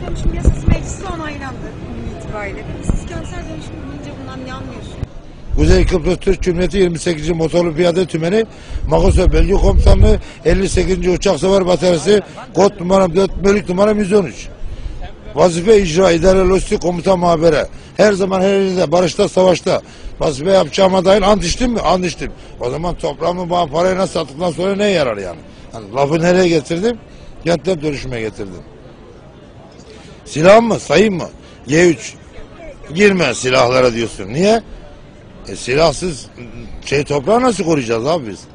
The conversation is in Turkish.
Dönüşüm Yasası Meclisi onaylandı bugün itibariyle. Siz kentsel dönüşüm deyince bundan ne anlıyorsunuz? Kuzey Kıbrıs Türk Cumhuriyeti 28. Motorlu Piyade Tümeni Magoso Bölge Komutanlığı 58. Uçak Savar Bataryası kod numaram 4 bölük numaram 113. Vazife icra idare lojistik komutan muhabere. Her zaman her yerde barışta savaşta vazife yapacağıma dair ant içtim mi? Ant içtim. O zaman toprağımı bana parayı nasıl sattıktan sonra neye yarar yani? Hani lafı nereye getirdim? Kentsel dönüşüme getirdim. Silah mı? Sayayım mı? Y3. Girme silahlara diyorsun. Niye? Silahsız toprağı nasıl koruyacağız abi biz?